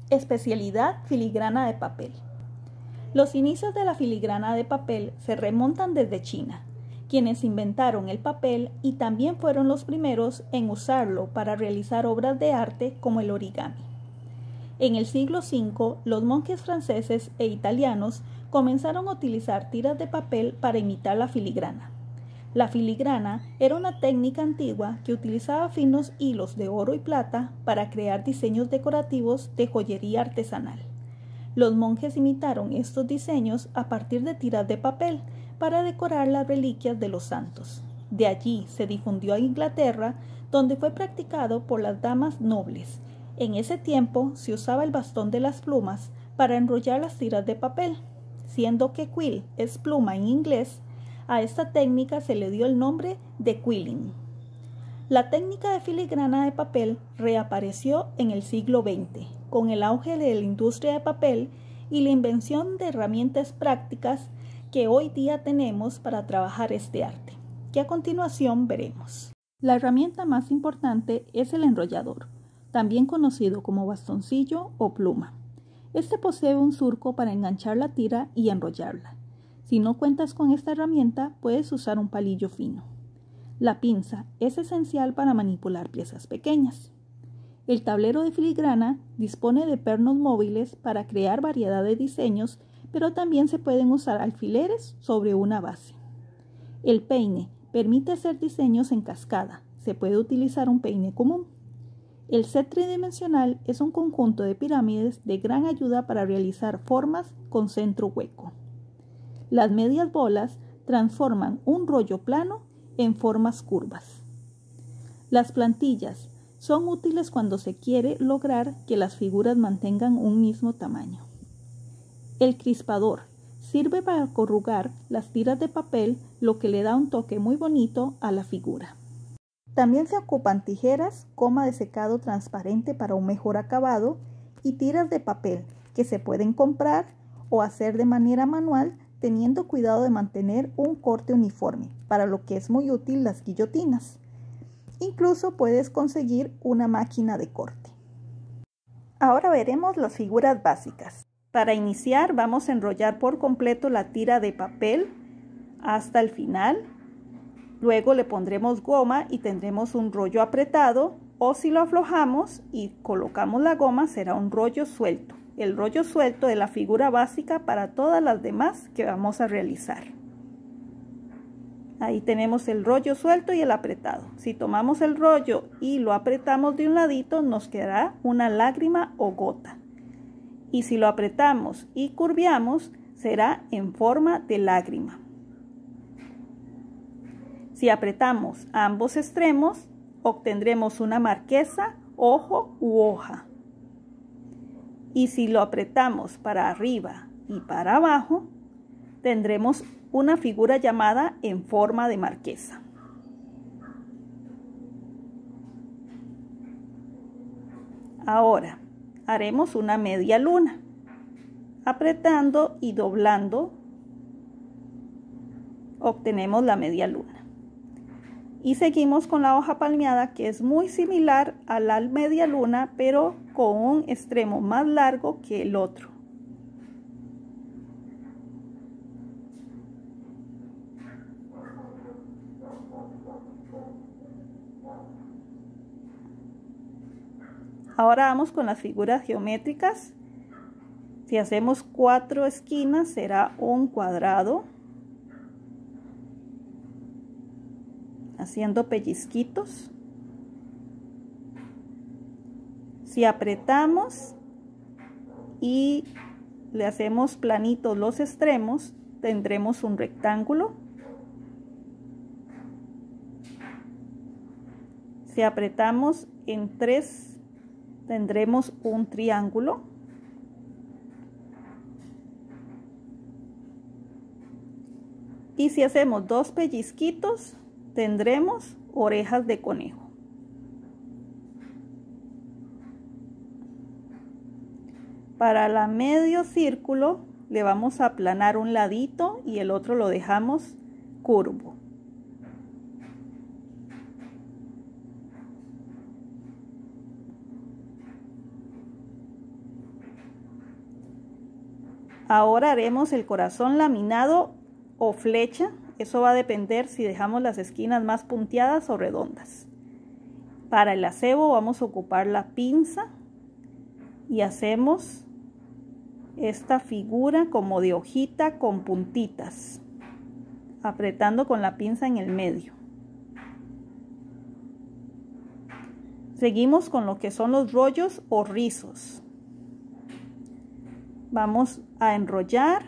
Especialidad filigrana de papel. Los inicios de la filigrana de papel se remontan desde China, quienes inventaron el papel y también fueron los primeros en usarlo para realizar obras de arte como el origami. En el siglo V, los monjes franceses e italianos comenzaron a utilizar tiras de papel para imitar la filigrana. La filigrana era una técnica antigua que utilizaba finos hilos de oro y plata para crear diseños decorativos de joyería artesanal. Los monjes imitaron estos diseños a partir de tiras de papel para decorar las reliquias de los santos. De allí se difundió a Inglaterra, donde fue practicado por las damas nobles. En ese tiempo se usaba el bastón de las plumas para enrollar las tiras de papel, siendo que quill es pluma en inglés. A esta técnica se le dio el nombre de quilling. La técnica de filigrana de papel reapareció en el siglo XX, con el auge de la industria de papel y la invención de herramientas prácticas que hoy día tenemos para trabajar este arte, que a continuación veremos. La herramienta más importante es el enrollador, también conocido como bastoncillo o pluma. Este posee un surco para enganchar la tira y enrollarla. Si no cuentas con esta herramienta, puedes usar un palillo fino. La pinza es esencial para manipular piezas pequeñas. El tablero de filigrana dispone de pernos móviles para crear variedad de diseños, pero también se pueden usar alfileres sobre una base. El peine permite hacer diseños en cascada. Se puede utilizar un peine común. El set tridimensional es un conjunto de pirámides de gran ayuda para realizar formas con centro hueco. Las medias bolas transforman un rollo plano en formas curvas. Las plantillas son útiles cuando se quiere lograr que las figuras mantengan un mismo tamaño. El crispador sirve para corrugar las tiras de papel, lo que le da un toque muy bonito a la figura. También se ocupan tijeras, goma de secado transparente para un mejor acabado y tiras de papel que se pueden comprar o hacer de manera manual, teniendo cuidado de mantener un corte uniforme, para lo que es muy útil las guillotinas. Incluso puedes conseguir una máquina de corte. Ahora veremos las figuras básicas. Para iniciar vamos a enrollar por completo la tira de papel hasta el final. Luego le pondremos goma y tendremos un rollo apretado, o si lo aflojamos y colocamos la goma será un rollo suelto. El rollo suelto de la figura básica para todas las demás que vamos a realizar. Ahí tenemos el rollo suelto y el apretado. Si tomamos el rollo y lo apretamos de un ladito, nos quedará una lágrima o gota. Y si lo apretamos y curviamos, será en forma de lágrima. Si apretamos ambos extremos, obtendremos una marquesa, ojo u hoja. Y si lo apretamos para arriba y para abajo, tendremos una figura llamada en forma de marquesa. Ahora haremos una media luna, apretando y doblando obtenemos la media luna. Y seguimos con la hoja palmeada, que es muy similar a la media luna, pero con un extremo más largo que el otro. Ahora vamos con las figuras geométricas. Si hacemos 4 esquinas será un cuadrado, haciendo pellizquitos. Si apretamos y le hacemos planitos los extremos, tendremos un rectángulo. Si apretamos en 3, tendremos un triángulo. Y si hacemos 2 pellizquitos, tendremos orejas de conejo. Para la medio círculo le vamos a aplanar un ladito y el otro lo dejamos curvo. Ahora haremos el corazón laminado o flecha. Eso va a depender si dejamos las esquinas más punteadas o redondas. Para el acebo vamos a ocupar la pinza y hacemos esta figura como de hojita con puntitas, apretando con la pinza en el medio. Seguimos con lo que son los rollos o rizos. Vamos a enrollar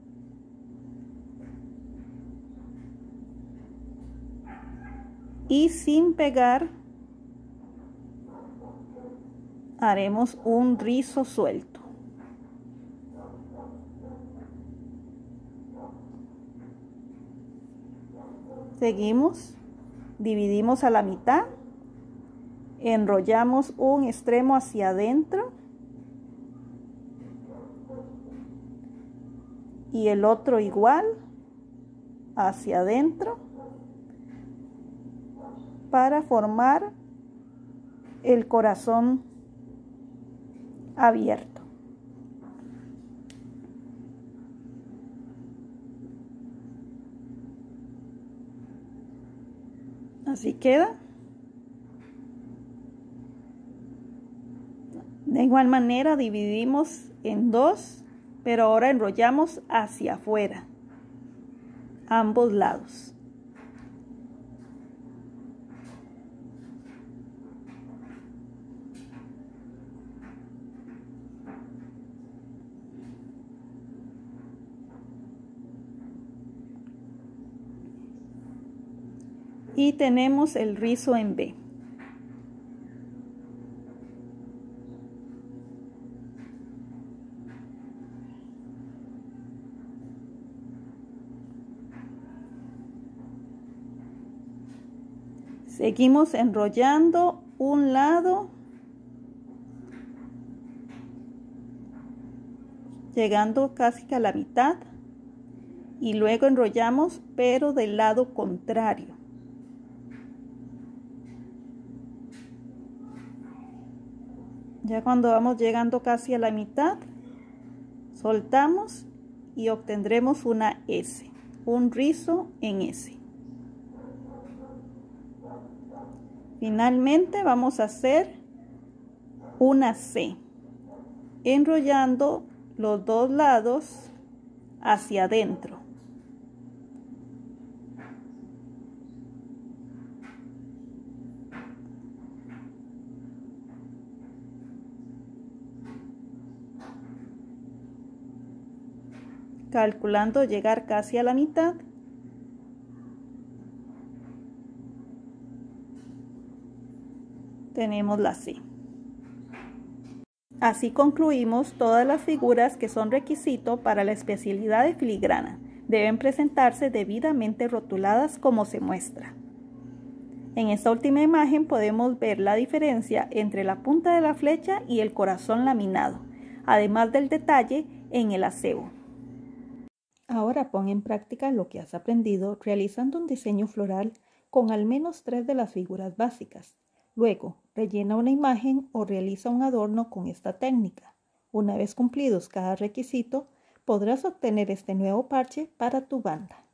y sin pegar haremos un rizo suelto. Seguimos, dividimos a la mitad, enrollamos un extremo hacia adentro y el otro igual hacia adentro para formar el corazón abierto. Así queda. De igual manera dividimos en dos, pero ahora enrollamos hacia afuera, ambos lados. Y tenemos el rizo en V. Seguimos enrollando un lado, llegando casi que a la mitad, y luego enrollamos pero del lado contrario. Ya cuando vamos llegando casi a la mitad, soltamos y obtendremos una S, un rizo en S. Finalmente vamos a hacer una C, enrollando los dos lados hacia adentro. Calculando llegar casi a la mitad. Tenemos la C. Así concluimos todas las figuras que son requisito para la especialidad de filigrana. Deben presentarse debidamente rotuladas como se muestra. En esta última imagen podemos ver la diferencia entre la punta de la flecha y el corazón laminado, además del detalle en el acebo. Ahora pon en práctica lo que has aprendido realizando un diseño floral con al menos 3 de las figuras básicas. Luego, rellena una imagen o realiza un adorno con esta técnica. Una vez cumplidos cada requisito, podrás obtener este nuevo parche para tu banda.